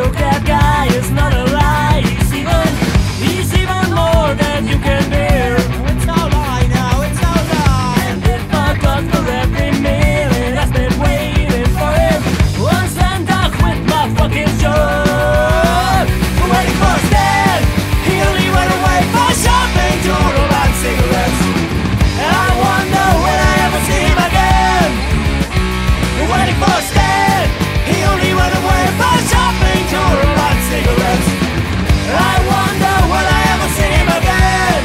look, that guy is not a lie. He's even more than you can bear. It's no lie now, it's no lie. And if I got for every minute I spent waiting for him, once and I quit my fucking job. Waiting for Stan, he only went away for shopping, total and cigarettes. And I wonder when I ever see him again. Waiting for Stan, he only went away for shopping, total and cigarettes. And I wonder when I ever see him again.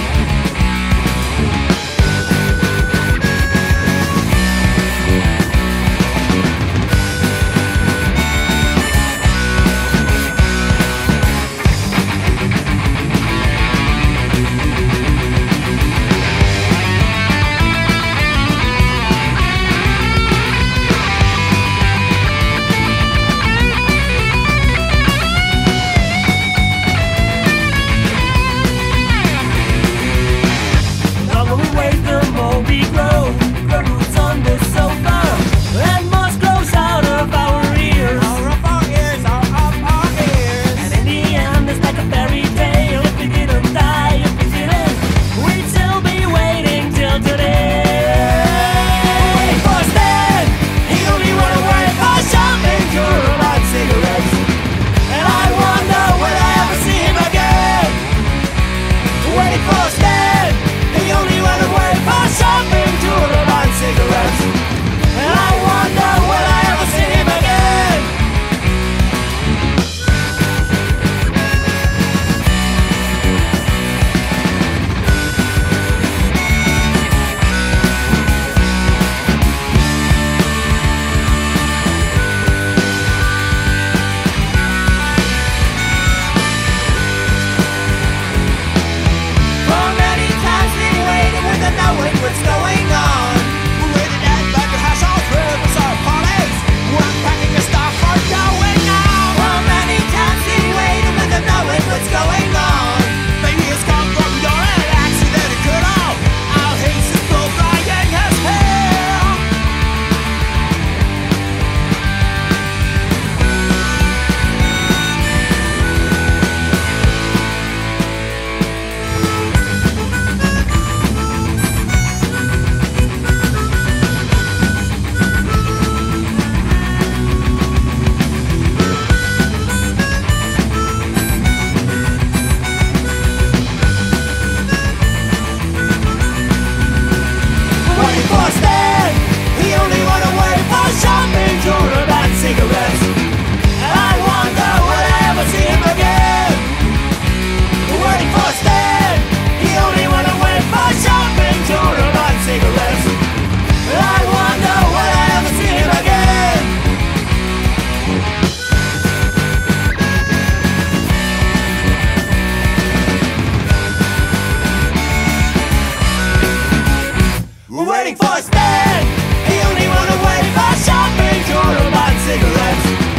What's going on? We're waiting at back to hash all through with our parties. We're packing a stuff for going on. How many times did he wait without knowing what's going on? Maybe it's come from your accident, it could all. I'll haste his bull flying as hell. He only went away for shopping, total and cigarettes. And I wonder will I ever see him again. Waiting for Stan, he only went away for shopping, total and cigarettes. And I wonder will I ever see him again. We're waiting for Stan. He only went away for shopping, total and cigarettes.